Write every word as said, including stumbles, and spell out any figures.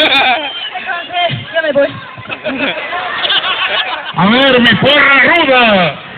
Ya me voy. A ver, mi porra ruda.